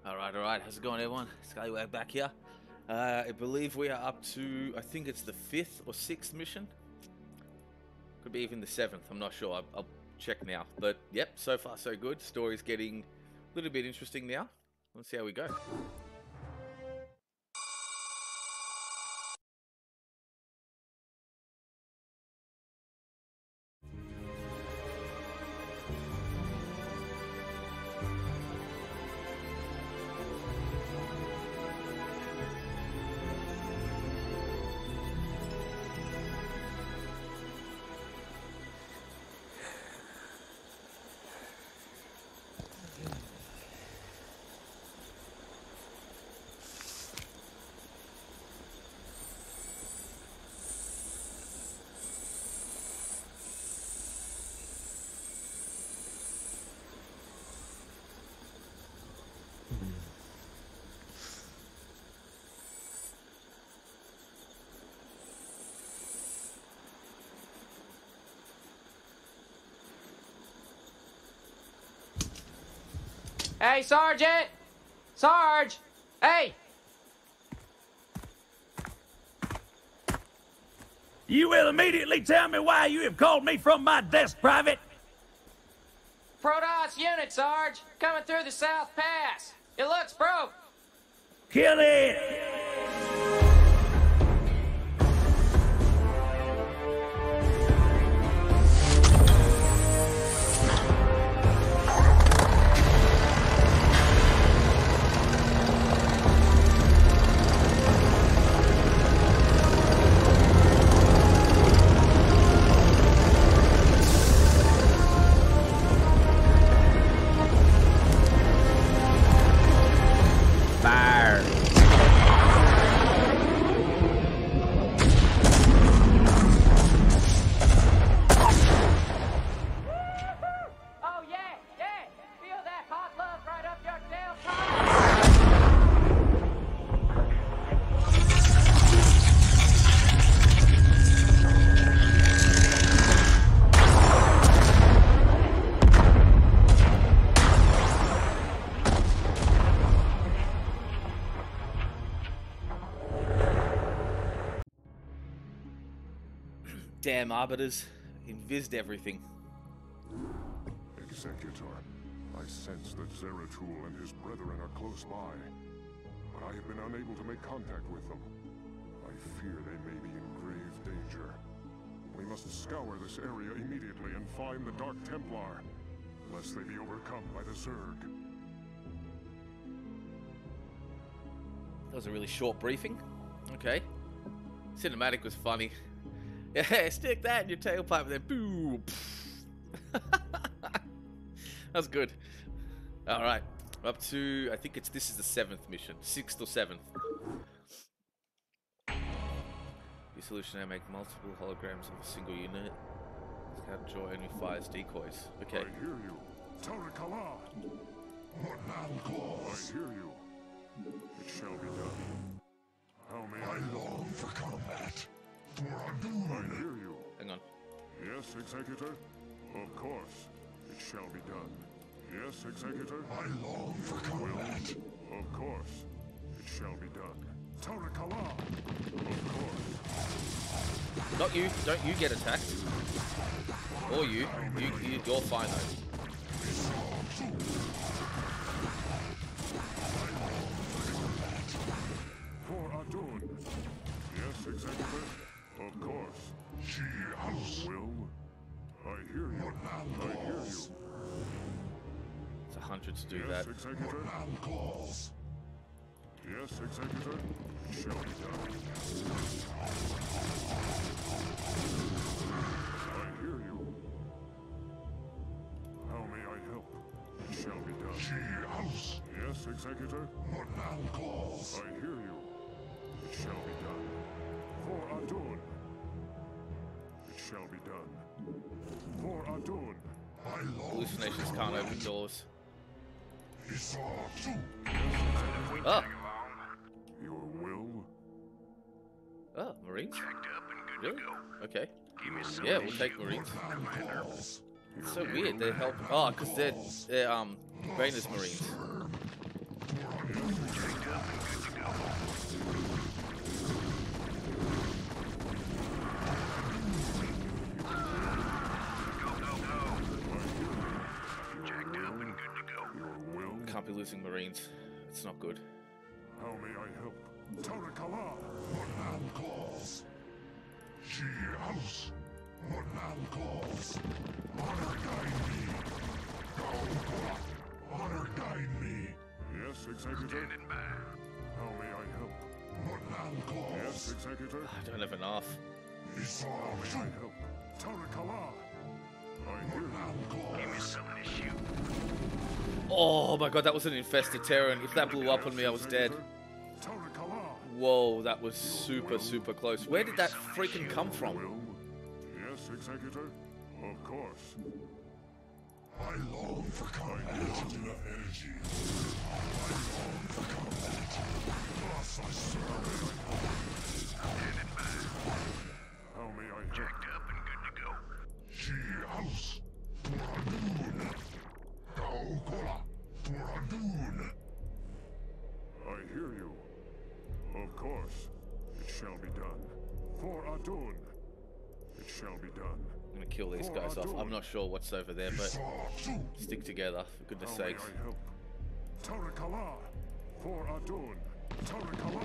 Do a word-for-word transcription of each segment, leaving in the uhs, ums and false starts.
Alright, alright. How's it going, everyone? Scallywag back here. Uh, I believe we are up to, I think it's the fifth or sixth mission. Could be even the seventh. I'm not sure. I'll, I'll check now. But, yep, so far so good. Story's getting a little bit interesting now. Let's see how we go. Hey, Sergeant! Sarge! Hey! You will immediately tell me why you have called me from my desk, Private. Protoss unit, Sarge! Coming through the South Pass! It looks broke! Kill it! Damn arbiters. Invised everything. Executor, I sense that Zeratul and his brethren are close by, but I have been unable to make contact with them. I fear they may be in grave danger. We must scour this area immediately and find the Dark Templar, lest they be overcome by the Zerg. That was a really short briefing. Okay. Cinematic was funny. Yeah, stick that in your tailpipe and then boom. That was good. Alright. Up to, I think it's this is the seventh mission. Sixth or seventh. Your solution now make multiple holograms of a single unit. Scout draw enemy fires decoys. Okay. I hear you. Tarakala! I hear you. It shall be done. How may I, I long for combat. For I Ardun. hear you. Hang on. Yes, Executor? Of course. It shall be done. Yes, Executor? I long for combat. Of course. It shall be done. Tarakala! Of course. Not you. Don't you get attacked. Or you. You, you you're fine though. For Ardun. Yes, Executor? Of course. She house. Will? I hear you. I hear you. It's a hundred to do Yes, that. Executor? Man calls. Yes, Executor? It shall be done. I hear you. How may I help? It shall be done. She house. Yes, Executor? Man calls. I hear you. It shall be done. For Ardun. It shall be done. For Ardun. I long Hallucinations for can't combat. open doors. He saw too. Oh. Your will? Oh, Marines? Checked up and good Really? to go. Okay. Give me some Yeah, of we'll these take shields. Marines. Man calls. It's so weird. They're helping. Oh, because they're, they're um Rainer's Marines. For losing Marines. It's not good. How may I help? Tarakala! One man calls. She house. One man calls. Honor guide me. Gaokola. Honor guide me. Yes, Executor? Standing by. How may I help? One man calls. Yes, Executor? I don't have enough. He saw How may I you. help? Tarakala! I hear One man you. calls. Give me something to shoot. Oh my god, that was an infested Terran. If that blew up on me, I was dead. Tarakala! Whoa, that was super, super close. Where did that freaking come from? Will? Yes, Executor? Of course. I long for combat. Not enough energy. I long for combat. Thus I serve. Standing by. How may I help? Jacked up and good to go. She house. For Adun. Gaokola. For Adun. I hear you. Of course. It shall be done. For Adun. It shall be done. I'm gonna kill these guys off. I'm not sure what's over there, but stick together, for goodness How may sakes. I help? Tarakala! For Adun! Tarakala!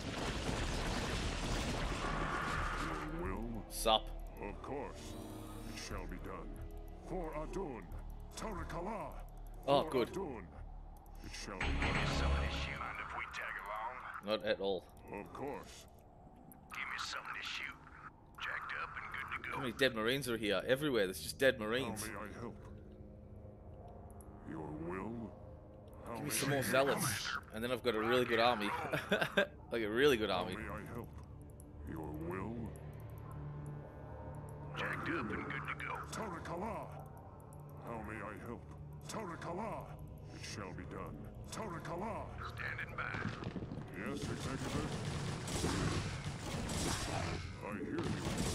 Your will? Sup? Of course. It shall be done. For Adun! Tarakala! Oh, For good. Adun! It shall be done. Something to shoot. Mind if we tag along? Not at all. Of course. Give me something to shoot. Jacked up and good to How go. many dead Marines are here? Everywhere, there's just dead How Marines. may I help? Your will? How Give me may some I more help? zealots, and then I've got a really good army. Like a really good How army. may I help? Your will? Jacked up and good to go. Tarakala! How may I help? Tarakala! It shall be done. Tarakala! Standing by. Yes, Executor? I hear you.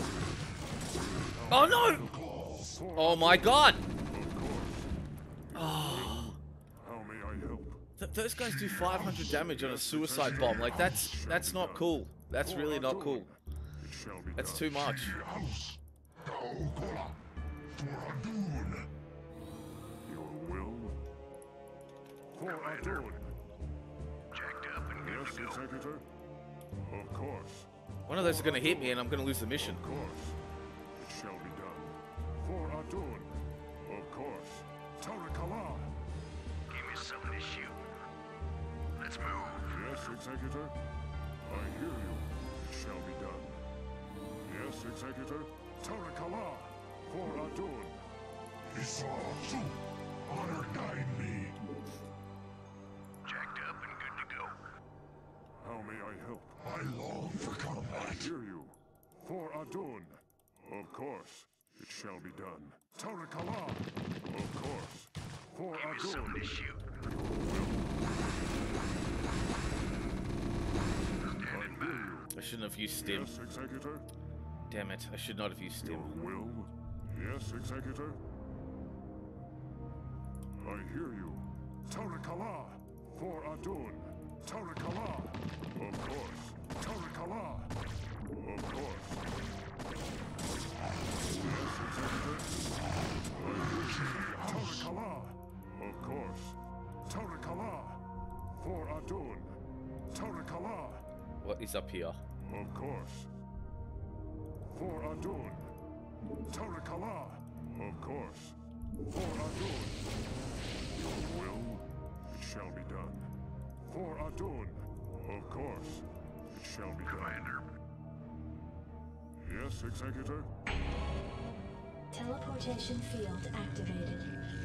Oh no! Calls. For Oh my god! Of course. Oh. How may I help? Th those guys do five hundred damage on a suicide bomb. Like that's that's not cool. That's really not cool. It shall be That's done. too much. House. Gaokola. For Adun. Your will? For Adun. Jacked up and good Yes, to go. Executor? Of course. One of those are gonna hit me and I'm gonna lose the mission. Of course. It shall be done. For Adun. Of course. Tarakala. Give me something to shoot. Let's move. Yes, Executor? I hear you. It shall be done. Yes, Executor? Tarakala! For Adun! Isatsu. Honor guide me. Jacked up and good to go. How may I help? I long for I combat. hear you. For Adun! Of course. It shall be done. Tarakala! Of course. For Give me something Adun! to shoot. I hear you. I shouldn't have used stim. Yes, Executor? Damn it, I should not have used Your stim. will? Yes, Executor? I hear you. Tarakala! For Adun! Tarakala! Of course. Tarakala! Of course. Yes, Executor? I hear you. Tarakala! Of course. Tarakala! For Adun! Tarakala! What is up here? Of course. For Adun. Tarakala. Of course. For Adun. Your will, it shall be done. For Adun. Of course. It shall be done. Yes, Executor? Teleportation field activated.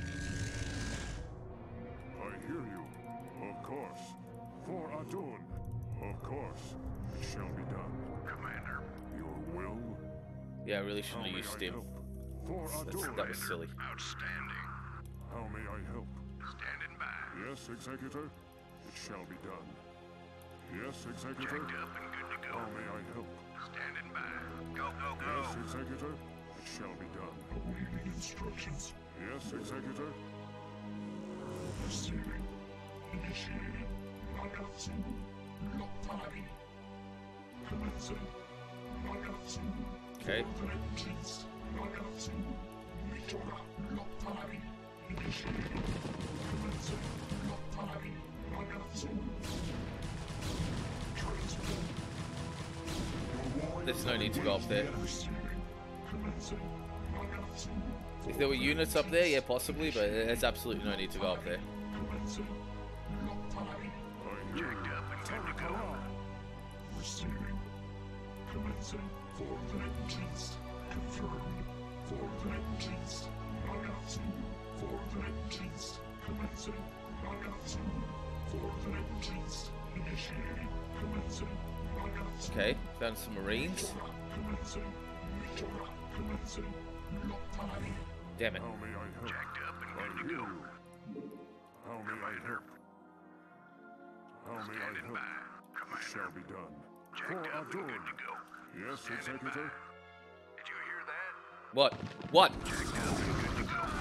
I hear you. Of course. For Adun. Of course. It shall be done. Commander. Your will? Yeah, I really How shouldn't have may used I stim. help? For That's, Adun. that was silly. Outstanding. How may I help? Standing by. Yes, Executor? It shall be done. Yes, Executor? Jacked up and good to go. How may I help? Standing by. Go, go, go. Yes, Executor? It shall be done. Awaiting instructions. Yes, Executor? Receiving. Initiating. Nagatsu. Lottari. Commencing. Nagatsu. Okay. Vengeance. Nagatsu. Mitora. Lottari. Initiating. Commencing. Lockpicking. Nagatsu. Transmitting. There's no need to go up there. Receiving. Commencing. Nagatsu. If there were units up there, yeah, possibly, but there's absolutely no need to go up there. Commencing. Lockpicking. Checked up and good to go. Receiving. Commencing. Fourth engines. Confirmed. Fourth engines. Nagatsu. Fourth engines. Commencing. Nagatsu. Fourth engines. Initiating. Commencing. Nagatsu. Okay, found some Marines. Commencing. Mitora. Commencing. Lockpicking. Damn it. How may I help? Checked up and I good to hear go. you. How may I help? How may I Standing help? by. It Commander. shall be done. Checked For up and Ador. good to go. Yes, Standing by. Executor. Did you hear that? What? What? Checked up and good to go.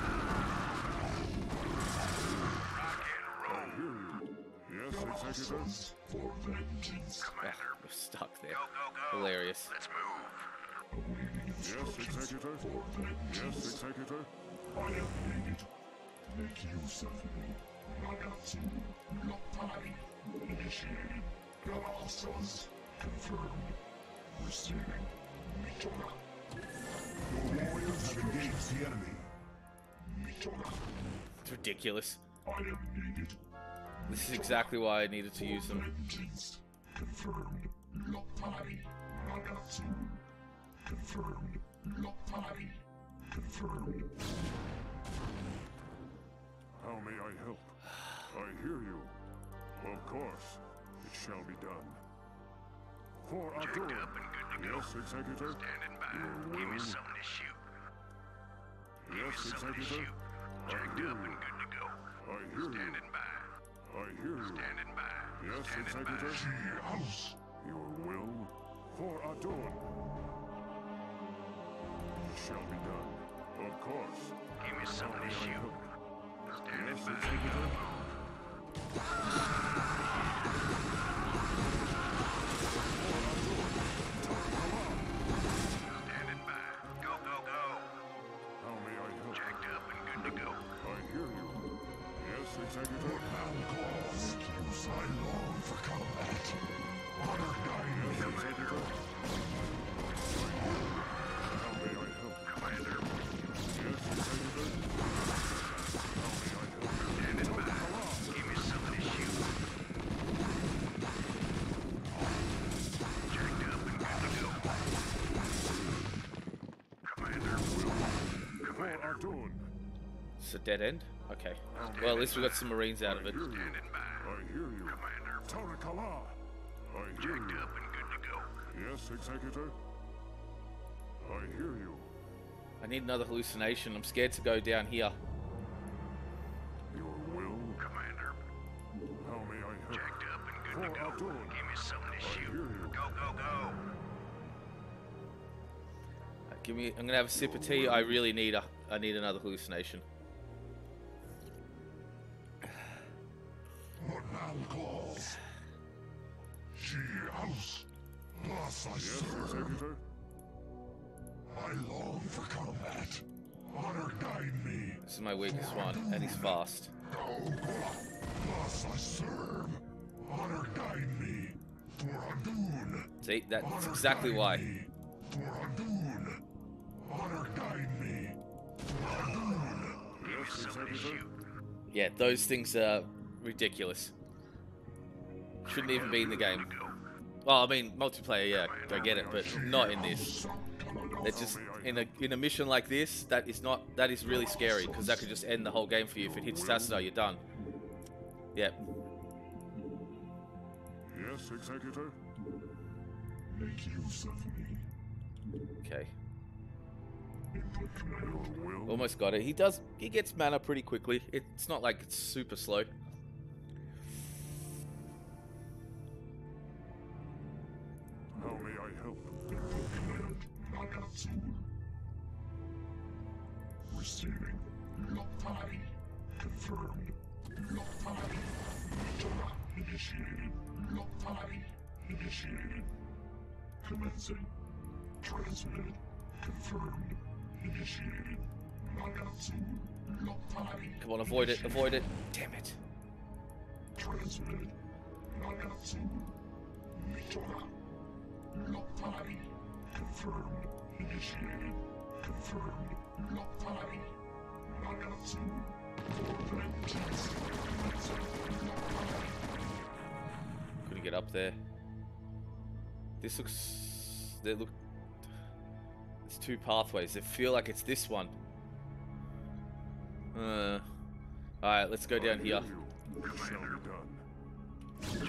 Rock and I roll. hear you. Yes, Executor. Fourth engines. Ah, Commander. we're stuck there. Go, go, go. Hilarious. Let's move. Awaiting Yes, instructions. Executor. Fourth Yes, engines. Executor. I am needed. Make use of me. Nagatsu. Lockpicking. Initiating. Galactus. Confirmed. Receiving. Mitora. Your warriors have engaged the enemy. Mitora. It's ridiculous. I am needed. This is exactly why I needed to use them. Engines. Confirmed. Lockpicking. Nagatsu. Confirmed. Lockpicking. Confirmed. How may I help? I hear you. Of course. It shall be done. For Ador. Checked up and good to go. Yes, Executor. Standing by. Your Give me will. something to shoot. Give me Yes, something to Executor. shoot. I Checked hear up you. and good to go. I hear you. Standing by. I hear you. Standing by. Yes, Standing by. Executor. House. Your will. For Ador. It shall be done. Of course. Give me How something may to I shoot. help? Standing Yes, by. Executor. Standing by. Go, go, go. How may I help? Checked up and good to go. I hear you. Yes, Executor. Claws. Use I long for combat. Honor guide me. Yes, Executor. How may I help? Commander. Yes, Executor. How may I help? Standing by. Give me something to shoot. Checked up and good to go. Commander. For Ador. It's a dead end? Okay. Well, at least we got some Marines out of it. Standing by. I hear you. Commander. Tarakala. I hear Checked you. up and good to go. Yes, Executor. I hear you. I need another hallucination. I'm scared to go down here. Your will. Commander. How may I help? Checked up and good to For go. Ador. Give me something to I shoot. hear you. Go, go, go. Uh, Give me. I'm gonna have a sip of tea. I really need a. I need another hallucination. Mortal claws. She house. Thus I Yes, serve. Executor. I long for combat. Honor guide me. This is my weakest one, and he's fast. Thus I serve. Honor guide me. For Adun. See, that's exactly why. For Adun. Honor guide me. For Adun. Yes, Executor. Yeah, those things are ridiculous. Shouldn't even be in the game. Well, I mean, multiplayer, yeah, I get it, but not in this. They're just in a in a mission like this. That is not. That is really scary because that could just end the whole game for you. If it hits Tassadar, you're done. Yep. Yes, Executor. Make use of me. Okay. Input command. Your will. Almost got it. He does. He gets mana pretty quickly. It's not like it's super slow. How may I help? Input command. Nagatsu. Receiving. Lockpicking. Confirmed. Lockpicking. Mitora. Initiated. Lockpicking. Initiated. Commencing. Transmitted. Confirmed. Initiated. Nagatsu. Come on, avoid it, avoid it. Damn it. Transmitted. Nagatsu. Mitora. Loktari. Confirmed. Initiated. Confirmed. Loktari. Nagatsu. For vengeance. Couldn't get up there. This looks... They look... There's two pathways. They feel like it's this one. Uh... Alright, let's go down here. It shall be done.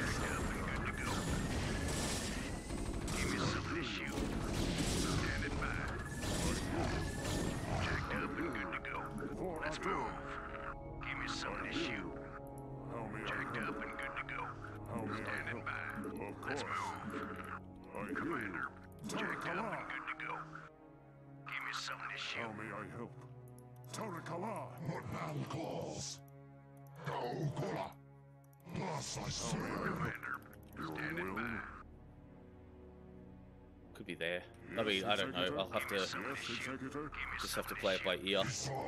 For Let's Adun. move. Give me something to shoot. How may I Jacked help? up and good to go. How may I Standing help? by. Of Let's course. move. I hear you. Commander, jacked up Tarakala. and good to go. Give me something to How shoot. may I help? Tarakala. What man calls? Gaokola. Thus I say. Commander, Your standing will. by. Could be there. I mean, I don't know. I'll have to... Yes, Executor. Just have to play it by ear.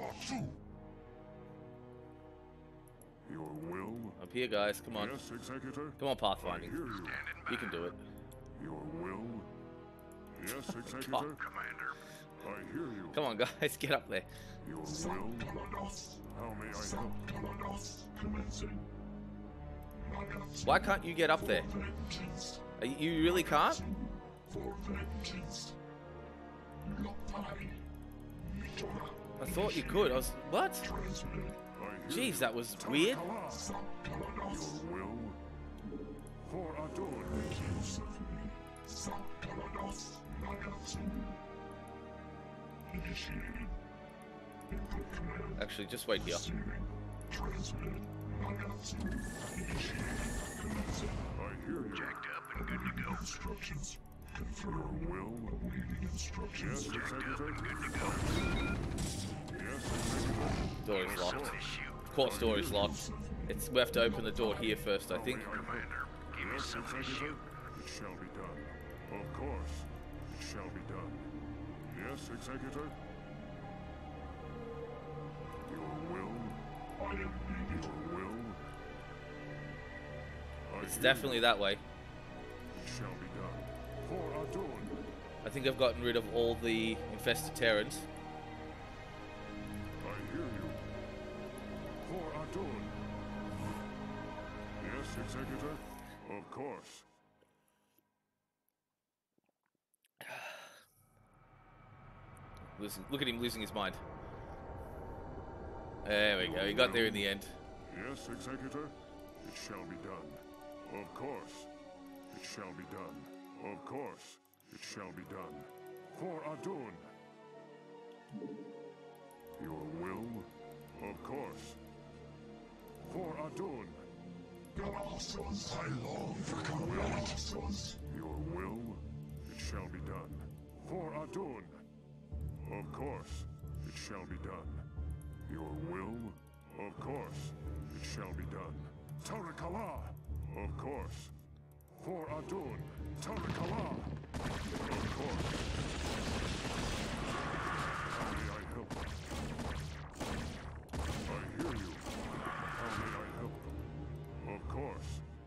Your will. Up here, guys. Come on. Yes, Executor. Come on, I pathfinding. hear you. Standing by. You can do it. Your will. Yes, Executor. Commander, I hear you. Come on, guys. Get up there. Your will. How may I help? Why can't you get up there? Are you, you really can't? For vengeance. Loktari. Mitora. I thought you could. I was... What? Transmitted. I hear Jeez, that was weird. Tarakala. Your will. For Adun. Use of me. Sakalados. Nagatsu. Initiated. Input command. Actually, just wait here. Receiving. Transmitted. Nagatsu. Initiated. Commencing. I hear you. jacked up and good to go. Instructions. Your Confirm. will. Awaiting instructions. Yes, Jacked up Executor. and good to go. Yes, Executor. Door Give is me locked. something to shoot. Court door is locked. It's we have to open the door here first, I think. Commander, give me Yes, something to Executor. shoot. It shall be done. Of course. It shall be done. Yes, Executor. Your will. I am needed. Your will. I It's hear definitely that way. you. It shall be done. For Adun. I think I've gotten rid of all the infested Terrans. I hear you. For Adun. Yes, Executor. Of course. Losing, look at him losing his mind. There we go. He got there in the end. Yes, Executor. It shall be done. Of course. It shall be done. Of course. It shall be done. For Adun. Your will. Of course. For Adun. Galactus, I long for Galactus. Your will. It shall be done. For Adun. Of course. It shall be done. Your will. Of course. It shall be done. Tarakala. Of course. For Adun. Tarakala. Of course. How may I help? I hear you. How may I help? Of course.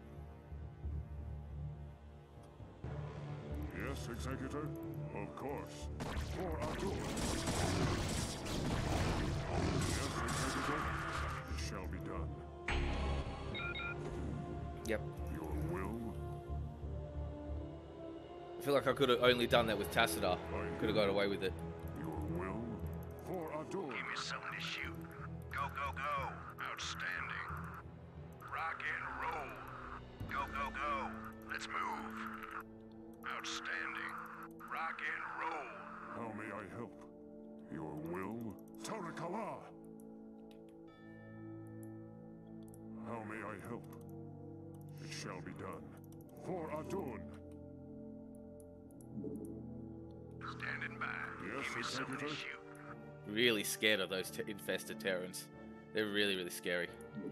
Yes, Executor? Of course. For Adun. Yes, Executor? It shall be done. Yep. Your will? I feel like I could have only done that with Tassadar. Could have got away with it. Your will? For Adun. Give me something to shoot. Go, go, go. Outstanding. Rock and roll. Go, go, go. Let's move. Outstanding. Rock and roll. How may I help? Your will? Tarakala! How may I help? It shall be done. For Adun. Standing by. Yes, Give me something to Executor. shoot. Really scared of those t infested Terrans. They're really, really scary.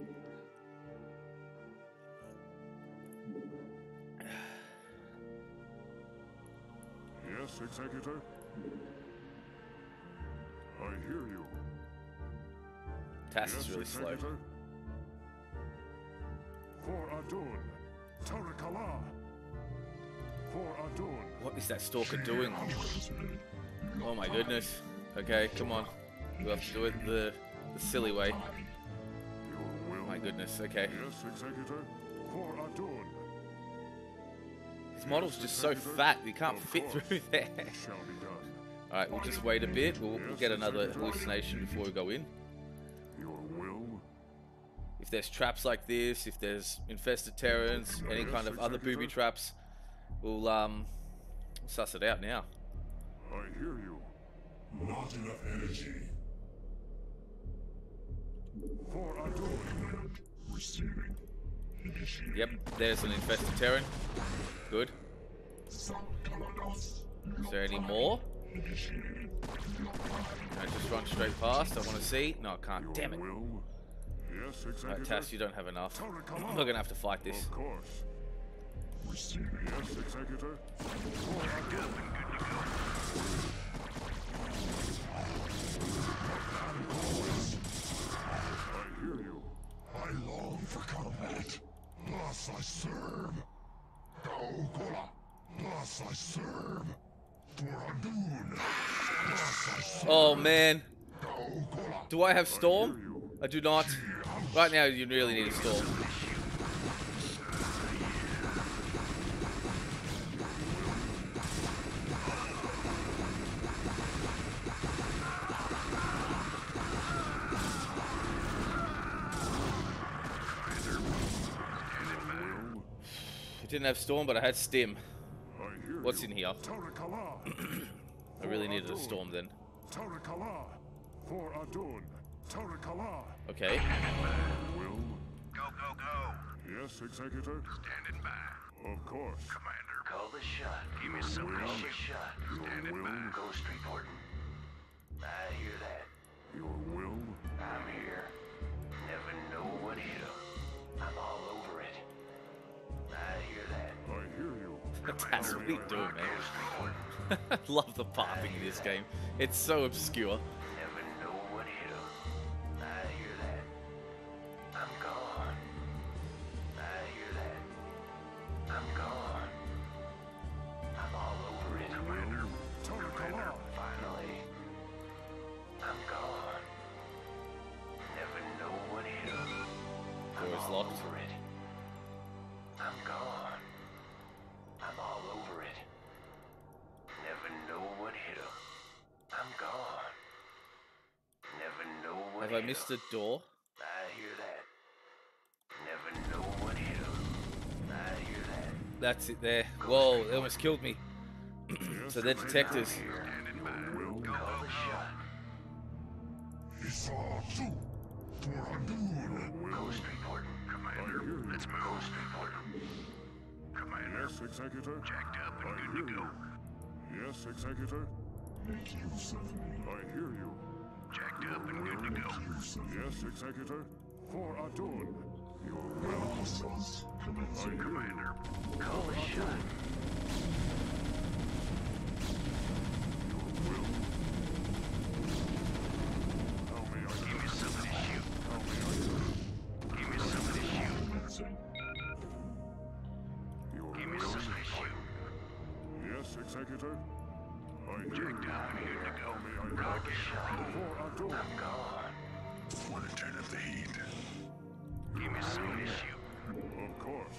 Yes, Executor? I hear you. Tass is really slow. Executor. For Adun, Tarakala. For Adun. What is that stalker doing? Oh my goodness. Okay, come on. We'll have to do it the, the silly way. Your will. My goodness, okay. Yes, Executor. For Adun. His model's just so fat, you can't fit through there. Shall be done. Alright, we'll just wait a bit. We'll, we'll get another hallucination before we go in. Your will. If there's traps like this, if there's infested Terrans, any kind of other booby traps, we'll um suss it out now. I hear you. Not enough energy. For Adun. Receiving. Initiating. Yep, there's an infested Terran. Good. Sankalados. Is there any more? Initiating. No, just run straight past. I want to see. No, I can't. Your Damn it. will. Yes, Executor. Right, Tass, you don't have enough. I'm not gonna have to fight this. Of course. Receiving. Yes, Executor. For Adun. I hear you. I long for combat. Thus I serve. Kaokola. Thus I serve. For Adun. Thus I serve. Oh man, Kaokola. do I have Hear Storm? you. I do not. Right now, you really need a Storm. I didn't have Storm, but I had Stim. I hear What's you. in here? Tarakala. I really needed a Storm then. Tarakala. For Adun. Tarakala. Okay. Will. Go, go, go. Yes, Executor. Standing by. Of course. Commander. Call the shot. Give me some call the shot. Standing will. by. Ghost reporting. I hear that. Your will. I'm here. Never know what hit 'em. I'm all over it. I hear that. I hear you. Tass, what are you doing, man? Ghost reporting. I love the pathing in this game. It's so obscure. Never know what hit 'em. I hear that. I'm gone. I hear that. I'm gone. I'm all over it. Commander. Commander. Finally. I'm gone. Never know what hit 'em. I'm Door's all locked. over it. I'm gone. I'm all over it. Never know what hit 'em. I'm gone. Never know what Have I hit missed 'em. a door? I hear that. Never know what hit 'em. I hear that. That's it there. Whoa, they almost killed me. So they're detectors. Standing by. Call the shot. Isatsu. For Adun. Ghost reporting. Commander, let's move. Ghost reporting. Commander, Yes, Executor. jacked up I and hear good to go. you. Yes, Executor. Make use of me. I hear you. Jacked up and good to go. Use of me. Yes, Executor. For Adun. Your will. Muscles. I Commencing. hear you. Commander, call the shot. Your will. How may I Give me something to shoot. How may I Give me something to shoot. Commencing. Your Give me will. something to shoot. Yes, Executor. I hear Jacked you. up and good to go. How may I Call help? the shot. For Adun. I'm gone. For the turn of the heat. Give me something to shoot. Of course.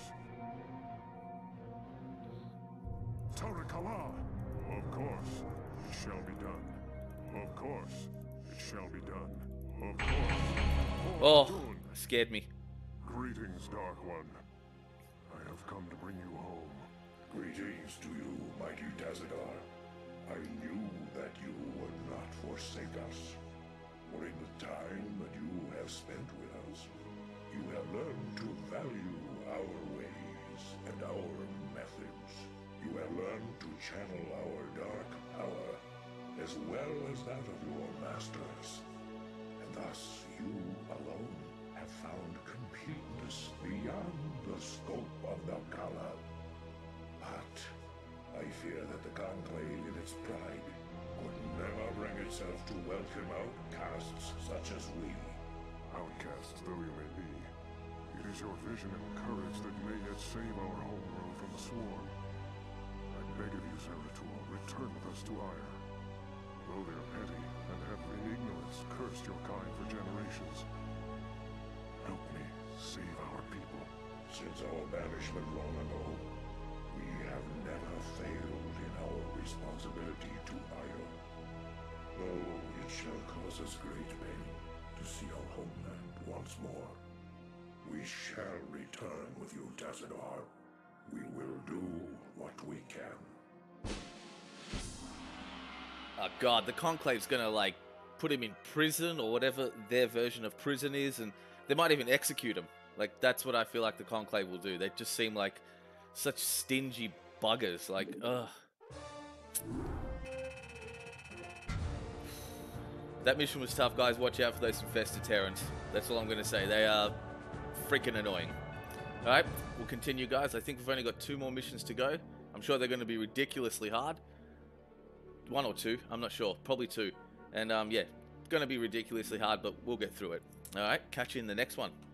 Tarakala. Of course. It shall be done. Of course. It shall be done. Of course. For Oh, Adun. scared me. Greetings, Dark One. I have come to bring you home. Greetings to you, mighty Tazadar. I knew that you would not forsake us. For in the time that you have spent with us, you have learned to value our ways and our methods. You have learned to channel our dark power, as well as that of your masters. And thus you alone have found completeness beyond the scope of the Kala. But I fear that the Conclave in its pride could never bring itself to welcome outcasts such as we. Outcasts though you may be, it is your vision and courage that may yet save our homeworld from the swarm. I beg of you, Zeratul, return with us to Ire. Though they are petty and have in ignorance cursed your kind for generations, help me save our people. Since our banishment long ago, we have never failed in our responsibility to Ire. Though it shall cause us great pain to see our homeland once more, we shall return with you, Tazadar. We will do what we can. Oh god, the Conclave's gonna like put him in prison or whatever their version of prison is, and they might even execute him. Like, that's what I feel like the Conclave will do. They just seem like such stingy buggers. Like, ugh. That mission was tough, guys. Watch out for those infested Terrans. That's all I'm going to say. They are freaking annoying. Alright, we'll continue, guys. I think we've only got two more missions to go. I'm sure they're going to be ridiculously hard. One or two. I'm not sure. Probably two. And, um, yeah, it's going to be ridiculously hard, but we'll get through it. Alright, catch you in the next one.